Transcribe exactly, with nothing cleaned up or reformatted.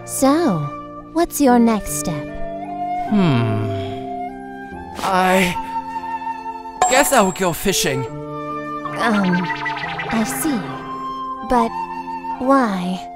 So, what's your next step? Hmm... I... guess I would go fishing. Um, I see. But why?